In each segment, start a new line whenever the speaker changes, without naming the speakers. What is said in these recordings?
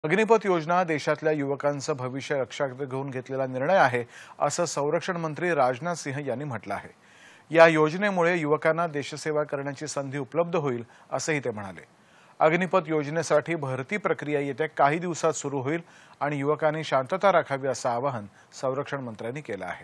अग्निपथ योजना देशातल्या युवकांचं भविष्य लक्षात घेऊन घेतलेला निर्णय आहे, असं संरक्षण मंत्री राजनाथ सिंह यांनी म्हटलं आहे। या योजनेमुळे युवकांना देशसेवा करण्याची संधी उपलब्ध होईल, असंही ते म्हणाले। अग्निपथ योजनेसाठी भरती प्रक्रिया येत्या काही दिवसात सुरू होईल आणि युवकांनी शांतता राखावी, असं आवाहन संरक्षण मंत्र्यांनी केलं आहे।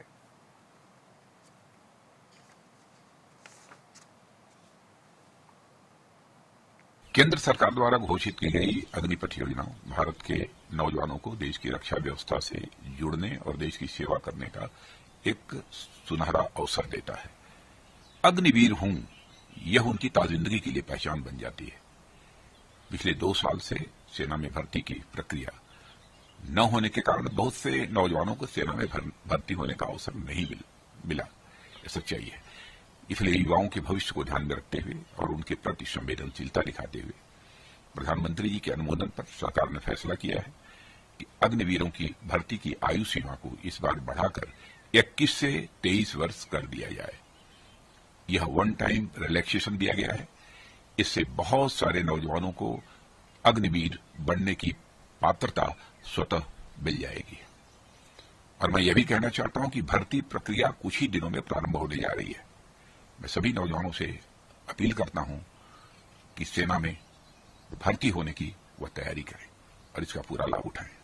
केंद्र सरकार द्वारा घोषित की गई अग्निपथ योजना भारत के नौजवानों को देश की रक्षा व्यवस्था से जुड़ने और देश की सेवा करने का एक सुनहरा अवसर देता है। अग्निवीर हूं, यह उनकी ताजिंदगी के लिए पहचान बन जाती है। पिछले 2 साल से सेना में भर्ती की प्रक्रिया न होने के कारण बहुत से नौजवानों को सेना में भर्ती होने का अवसर नहीं मिला। यह सच्चाई है। इसलिए युवाओं के भविष्य को ध्यान में रखते हुए और उनके प्रति संवेदनशीलता दिखाते हुए प्रधानमंत्री जी के अनुमोदन पर सरकार ने फैसला किया है कि अग्निवीरों की भर्ती की आयु सीमा को इस बार बढ़ाकर 21 से 23 वर्ष कर दिया जाए। यह वन टाइम रिलैक्सेशन दिया गया है। इससे बहुत सारे नौजवानों को अग्निवीर बनने की पात्रता स्वतः मिल जाएगी। और मैं यह भी कहना चाहता हूं कि भर्ती प्रक्रिया कुछ ही दिनों में प्रारंभ होने जा रही है। मैं सभी नौजवानों से अपील करता हूं कि सेना में भर्ती होने की वह तैयारी करें और इसका पूरा लाभ उठाएं।